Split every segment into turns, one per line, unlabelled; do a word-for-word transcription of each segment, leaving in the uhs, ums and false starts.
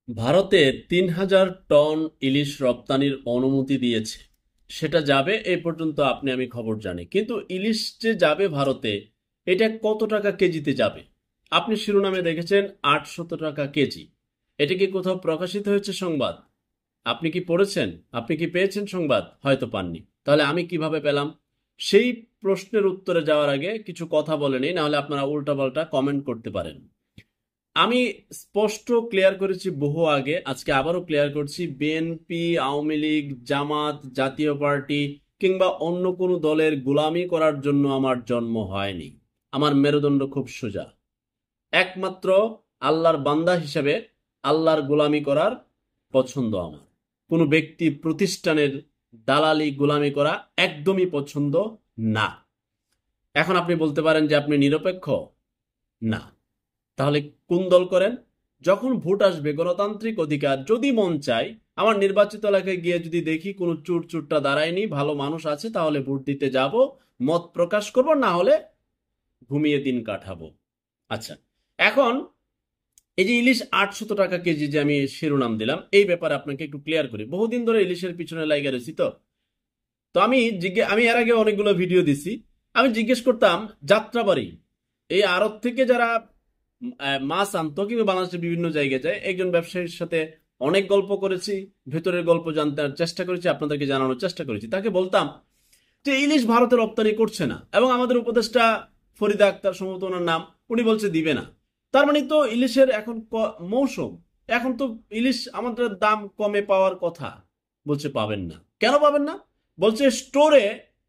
ভারতে তিন হাজার টন ইলিশ রপ্তানির অনুমতি দিয়েছে। সেটা যাবে এই পর্যন্ত আপনি আমি খবর জানি, কিন্তু ইলিশ যে যাবে ভারতে, এটা কত টাকা কেজিতে যাবে? আপনি শিরোনামে দেখেছেন আটশত টাকা কেজি। এটা কি কোথাও প্রকাশিত হয়েছে সংবাদ? আপনি কি পড়েছেন? আপনি কি পেয়েছেন সংবাদ? হয়তো পাননি। তাহলে আমি কিভাবে পেলাম? সেই প্রশ্নের উত্তরে যাওয়ার আগে কিছু কথা বলে নিই, নাহলে আপনারা উল্টাপাল্টা কমেন্ট করতে পারেন। আমি স্পষ্ট ক্লিয়ার করেছি বহু আগে, আজকে আবারও ক্লিয়ার করছি, বিএনপি, আওয়ামী লীগ, জামাত, জাতীয় পার্টি কিংবা অন্য কোনো দলের গোলামি করার জন্য আমার জন্ম হয়নি। আমার মেরুদণ্ড খুব সোজা। একমাত্র আল্লাহর বান্দা হিসেবে আল্লাহর গোলামি করার পছন্দ আমার। কোনো ব্যক্তি প্রতিষ্ঠানের দালালি গোলামি করা একদমই পছন্দ না। এখন আপনি বলতে পারেন যে আপনি নিরপেক্ষ। না। তাহলে কোন দল করেন? যখন ভোট আসবে, গণতান্ত্রিক অধিকার, যদি মন চায় আমার নির্বাচিত এলাকায় গিয়ে যদি দেখি কোনো চুর চুরটা দাঁড়ায়নি, ভালো মানুষ আছে, তাহলে ভোট দিতে যাব, মত প্রকাশ করব, না হলে ঘুমিয়ে দিন কাটাবো। আচ্ছা, এখন এই যে ইলিশ আটশত টাকা কেজি যে আমি শিরোনাম দিলাম, এই ব্যাপারে আপনাকে একটু ক্লিয়ার করি। বহুদিন ধরে ইলিশের পিছনে লাইগা রয়েছি। তো তো আমি জিজ্ঞে আমি এর আগে অনেকগুলো ভিডিও দিছি। আমি জিজ্ঞেস করতাম যাত্রাবাড়ি, এই আড়ত থেকে যারা আহ, মাছ আনতো কিংবা বাংলাদেশের বিভিন্ন জায়গায় যায়, একজন ব্যবসায়ীর সাথে অনেক গল্প করেছি, ভেতরের গল্প জানতে চেষ্টা করেছি, আপনাদেরকে জানানোর চেষ্টা করেছি। তাকে বলতাম যে ইলিশ ভারতে রপ্তানি করছে না, এবং আমাদের উপদেষ্টা ফরিদা আক্তার, সম্ভবত ওনার নাম, উনি বলছে দিবে না। তার মানে তো ইলিশের এখন ক- মৌসুম। এখন তো ইলিশ আমাদের দাম কমে পাওয়ার কথা। বলছে পাবেন না। কেন পাবেন না? বলছে স্টোরে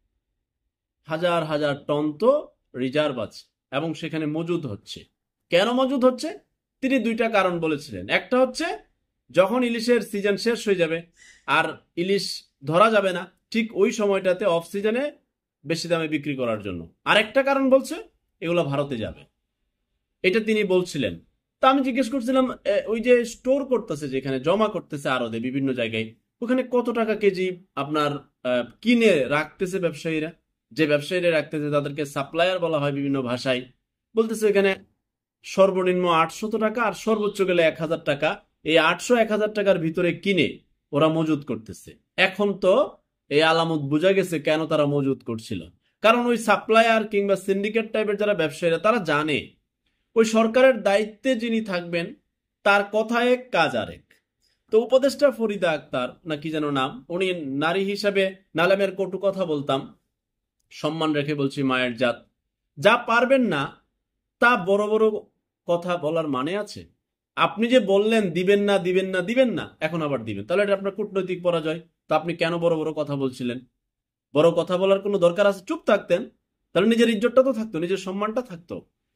হাজার হাজার টন তো রিজার্ভ আছে এবং সেখানে মজুদ হচ্ছে। কেন মজুদ হচ্ছে? তিনি দুইটা কারণ বলেছিলেন। একটা হচ্ছে যখন ইলিশের সিজন শেষ হয়ে যাবে আর ইলিশ ধরা যাবে না, ঠিক ওই সময়টাতে অফ সিজনে বেশি দামে বিক্রি করার জন্য। আরেকটা কারণ বলছে এগুলো ভারতে যাবে। এটা তিনি বলছিলেন। তা আমি জিজ্ঞেস করছিলাম, এ, ওই যে স্টোর করতেছে, যেখানে জমা করতেছে আড়তে বিভিন্ন জায়গায়, ওখানে কত টাকা কেজি আপনার আহ, কিনে রাখতেছে ব্যবসায়ীরা? যে ব্যবসায়ীরা রাখতেছে তাদেরকে সাপ্লায়ার বলা হয় বিভিন্ন ভাষায়। বলতেছে এখানে সর্বনিম্ন আটশত টাকা আর সর্বোচ্চ গেলে এক হাজার টাকা। এই আটশো এক হাজার টাকার ভিতরে কিনে ওরা মজুদ করতেছে। এখন তো এই আলামত বোঝা গেছে কেন তারা মজুদ করছিল। কারণ ওই সাপ্লায়ার কিংবা সিন্ডিকেট টাইপের যারা ব্যবসায়ীরা, তারা জানে ওই সরকারের দায়িত্বে যিনি থাকবেন তার কথা এক কাজ আরেক। তো উপদেষ্টা ফরিদা আক্তার না কি যেন নাম, উনি নারী হিসাবে নালামের কটু কথা বলতাম, সম্মান রেখে বলছি মায়ের জাত, যা পারবেন না তা বড় বড় কথা বলার মানে আছে? আপনি যে বললেন দিবেন না দিবেন না দিবেন না, এখন আবার দিবেন, তাহলে এটা আপনার কূটনৈতিক পরাজয়। তো আপনি কেন বড় বড় কথা বলছিলেন? বড় কথা বলার কোনো দরকার আছে? চুপ থাকতেন, তাহলে নিজের ইজ্জতটা তো থাকতো, নিজের সম্মানটা থাকতো।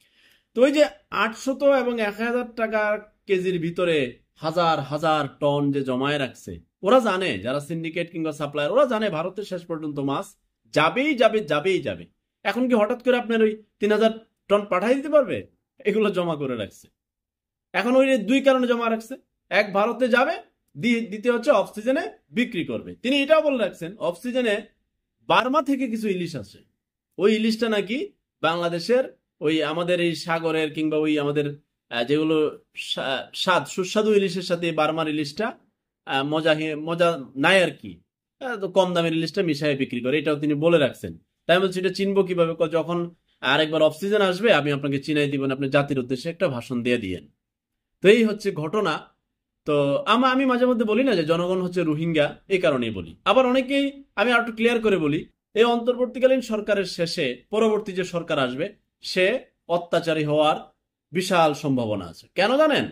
তো ওই যে আটশত এবং এক হাজার টাকা কেজির ভিতরে হাজার হাজার টন যে জমায়ে রাখছে, ওরা জানে, যারা সিন্ডিকেট কিংবা সাপ্লায়ার, ওরা জানে ভারতের শেষ পর্যন্ত মাছ যাবেই যাবে যাবেই যাবে। এখন কি হঠাৎ করে আপনার ওই তিন হাজার টন পাঠাই দিতে পারবে? এগুলো জমা করে রাখছে। এখন ওই দুই কারণে জমা রাখছে। এক, ভারতে যাবে, দ্বিতীয় হচ্ছে অফ সিজনে বিক্রি করবে। তিনি এটাও বলে রাখছেন অফ সিজনে বার্মা থেকে কিছু ইলিশ আছে, ওই ইলিশটা নাকি বাংলাদেশের ওই আমাদের এই সাগরের কিংবা ওই আমাদের আহ, যেগুলো সা- স্বাদ সুস্বাদু ইলিশের সাথে বার্মার ইলিশটা আহ, মজা হে- মজা নাই আর কি। আহ, তো কম দামের ইলিশটা মিশিয়ে বিক্রি করে, এটাও তিনি বলে রাখছেন। তাই আমি বলছি এটা চিনবো কিভাবে? ক- যখন আরেকবার অফ সিজন আসবে আমি আপনাকে চিনাই দিবেন, আপনি জাতির উদ্দেশ্যে একটা ভাষণ দিয়ে দিয়েন। তো এই হচ্ছে ঘটনা। তো আমা আমি মাঝে মধ্যে বলি না যে জনগণ হচ্ছে রোহিঙ্গা, এই কারণেই বলি। আবার অনেকেই, আমি আর একটু ক্লিয়ার করে বলি, এই অন্তর্বর্তীকালীন সরকারের শেষে পরবর্তী যে সরকার আসবে সে অত্যাচারী হওয়ার বিশাল সম্ভাবনা আছে। কেন জানেন?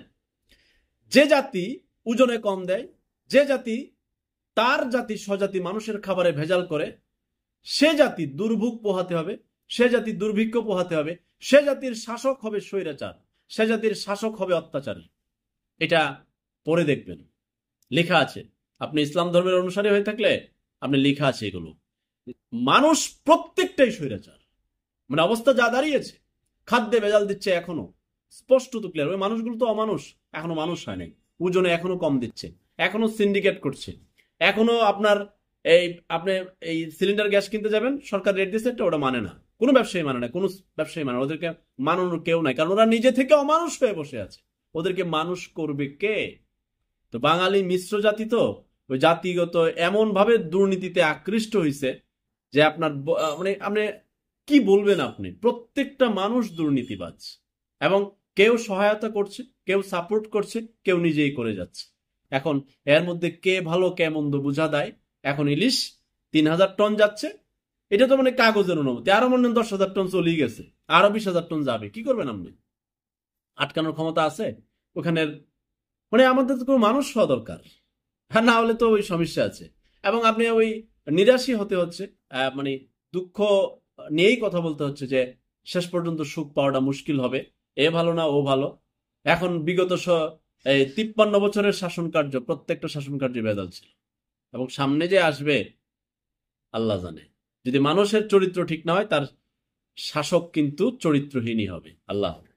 যে জাতি ওজনে কম দেয়, যে জাতি তার জাতি স্বজাতি মানুষের খাবারে ভেজাল করে, সে জাতি দুর্ভোগ পোহাতে হবে, সে জাতি দুর্ভিক্ষ পোহাতে হবে, সে জাতির শাসক হবে স্বৈরাচার, সে জাতির শাসক হবে অত্যাচারী। এটা পড়ে দেখবেন, লেখা আছে। আপনি ইসলাম ধর্মের অনুসারী হয়ে থাকলে আপনি, লেখা আছে এগুলো। মানুষ প্রত্যেকটাই স্বৈরাচার। মানে অবস্থা যা দাঁড়িয়েছে, খাদ্যে ভেজাল দিচ্ছে এখনো, স্পষ্ট তো ক্লিয়ার। ওই মানুষগুলো তো অমানুষ, এখনো মানুষ হয় নাই, ওজনে এখনো কম দিচ্ছে, এখনো সিন্ডিকেট করছে, এখনো আপনার এই আপনি এই সিলিন্ডার গ্যাস কিনতে যাবেন, সরকার রেট দিচ্ছে একটা, ওটা মানে না, কোনো ব্যবসায়ী মানে না, কোনো ব্যবসায়ী মানে না। ওদেরকে মানানোর কেউ নাই, কারণ ওরা নিজে থেকে অমানুষ হয়ে বসে আছে। ওদেরকে মানুষ করবে কে? তো বাঙালি মিশ্র জাতি তো ওই জাতিগত এমন ভাবে দুর্নীতিতে আকৃষ্ট হয়েছে যে আপনার ব- আহ, মানে আপনি কি বলবেন, আপনি প্রত্যেকটা মানুষ দুর্নীতিবাজ, এবং কেউ সহায়তা করছে, কেউ সাপোর্ট করছে, কেউ নিজেই করে যাচ্ছে। এখন এর মধ্যে কে ভালো কে মন্দ বোঝা দেয়। এখন ইলিশ তিন হাজার টন যাচ্ছে, এটা তো মানে কাগজের অনুমতি, আরো মনে হয় দশ হাজার টন চলেই গেছে, আরো বিশ হাজার টন যাবে, কি করবেন আপনি? আটকানোর ক্ষমতা আছে ওখানের? মানে আমাদের তো কোনো মানুষ হওয়া দরকার, আর না হলে তো ওই সমস্যা আছে। এবং আপনি ওই নিরাশই হতে হচ্ছে, আহ, মানে দুঃখ নিয়েই কথা বলতে হচ্ছে যে শেষ পর্যন্ত সুখ পাওয়াটা মুশকিল হবে। এ ভালো না ও ভালো। এখন বিগত স- এই তিপ্পান্ন বছরের শাসন কার্য, প্রত্যেকটা শাসন কার্য ভেজাল ছিল, এবং সামনে যে আসবে আল্লাহ জানে। যদি মানুষের চরিত্র ঠিক না হয়, তার শাসক কিন্তু চরিত্রহীনই হবে। আল্লাহ হাফেজ।